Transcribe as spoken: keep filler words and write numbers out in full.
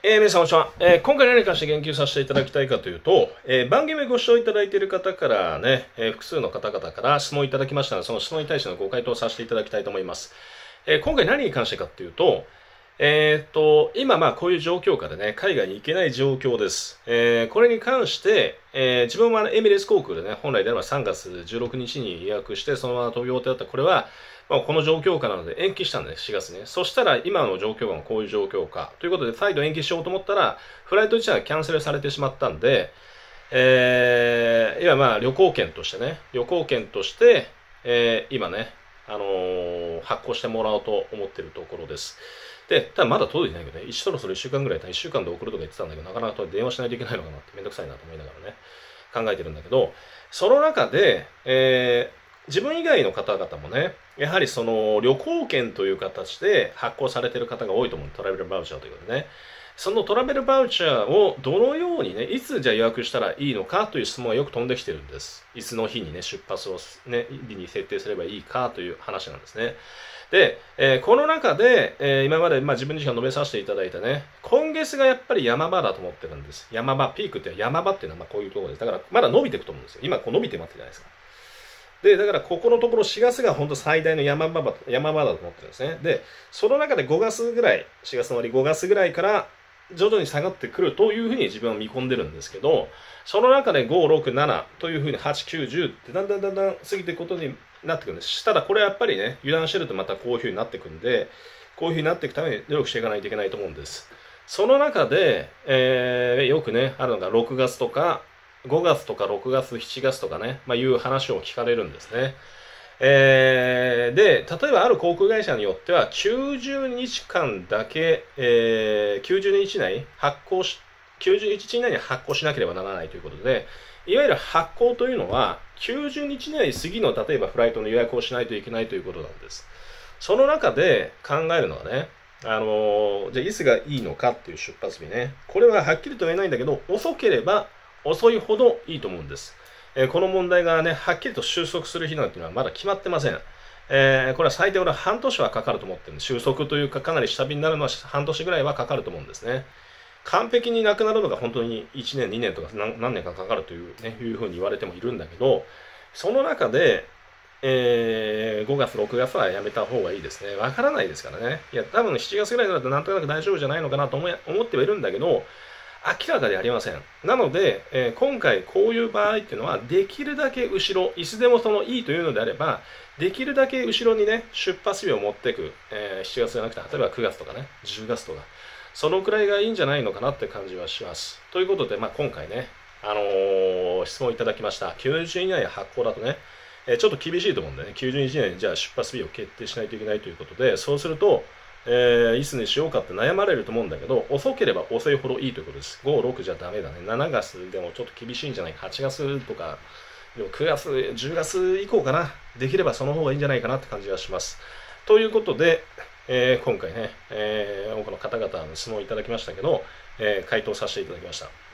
えー、皆さん、こんにちは。えー、今回何に関して言及させていただきたいかというと、えー、番組ご視聴いただいている方からね、えー、複数の方々から質問いただきましたので、その質問に対してのご回答をさせていただきたいと思います。えー、今回何に関してかというと、えー、っと、今まあこういう状況下でね、海外に行けない状況です。えー、これに関して、えー、自分はエミレーツ航空でね、本来であればさんがつじゅうろくにちに予約して、そのまま飛ぶ予定だった。これは、まあ、この状況下なので延期したんです、しがつね。そしたら今の状況下もこういう状況下。ということで、再度延期しようと思ったら、フライト自体がキャンセルされてしまったんで、えー、今まあ旅行券としてね、旅行券として、えー、今ね、あのー、発行してもらおうと思っているところです。で、ただまだ届いてないけどね、そろそろいっしゅうかんぐらい、いっしゅうかんで送るとか言ってたんだけど、なかなか電話しないといけないのかなってめんどくさいなと思いながらね、考えてるんだけど、その中で、えー、自分以外の方々もね、やはりその旅行券という形で発行されている方が多いと思う。トラベルバウチャーということでね。そのトラベルバウチャーをどのようにね、いつじゃあ予約したらいいのかという質問がよく飛んできてるんです。いつの日にね、出発をね、日に設定すればいいかという話なんですね。で、えー、この中で、えー、今まで、まあ、自分自身が述べさせていただいたね、今月がやっぱり山場だと思ってるんです。山場、ピークって山場っていうのはまあこういうところです。だからまだ伸びていくと思うんですよ。今こう伸びてますじゃないですか。で、だからここのところしがつが本当最大の山場だ、山場だと思ってるんですね。で、その中でごがつぐらい、しがつの終わりごがつぐらいから徐々に下がってくるというふうに自分は見込んでるんですけど、その中でご、ろく、ななというふうにはち、きゅう、じゅうってだんだんだんだん過ぎていくことになってくるんです。ただこれはやっぱりね、油断してるとまたこういうふうになってくるんで、こういうふうになっていくために努力していかないといけないと思うんです。その中で、えー、よくね、あるのがろくがつとか、ごがつとかろくがつ、しちがつとかね、まあ、いう話を聞かれるんですね。えー、で、例えばある航空会社によっては、きゅうじゅうにちかんだけ、えー、きゅうじゅうにち以内、発行し、きゅうじゅうにち以内に発行しなければならないということで、いわゆる発行というのは、きゅうじゅうにち以内に次の、例えばフライトの予約をしないといけないということなんです。その中で考えるのはね、あのー、じゃあいつがいいのかっていう出発日ね。これははっきりと言えないんだけど、遅ければ遅いほどいいと思うんです。えー、この問題がね、はっきりと収束する日なんていうのはまだ決まってません。えー、これは最低俺は半年はかかると思ってるんです。収束というかかなり下火になるのは半年ぐらいはかかると思うんですね。完璧になくなるのが本当にいちねん、にねんとか何年かかかるという、ね、いうふうに言われてもいるんだけど、その中で、えー、ごがつ、ろくがつはやめた方がいいですね。わからないですからね。いや、多分しちがつぐらいだとなんとなく大丈夫じゃないのかなと思ってはいるんだけど、明らかでありません。なので、えー、今回こういう場合っていうのは、できるだけ後ろ、いつでもそのいいというのであれば、できるだけ後ろにね、出発日を持っていく、えー、しちがつじゃなくて、例えばくがつとかね、じゅうがつとか、そのくらいがいいんじゃないのかなって感じはします。ということで、まあ、今回ね、あのー、質問いただきました。きゅうじゅうにち以内発行だとね、えー、ちょっと厳しいと思うんでね、きゅうじゅうにち以内にじゃあ出発日を決定しないといけないということで、そうすると、えー、いつにしようかって悩まれると思うんだけど、遅ければ遅いほどいいということです。ご、ろくじゃダメだね。しちがつでもちょっと厳しいんじゃないか。はちがつとか、でもくがつ、じゅうがつ以降かな。できればその方がいいんじゃないかなって感じがします。ということで、えー、今回ね、えー、多くの方々の質問をいただきましたけど、えー、回答させていただきました。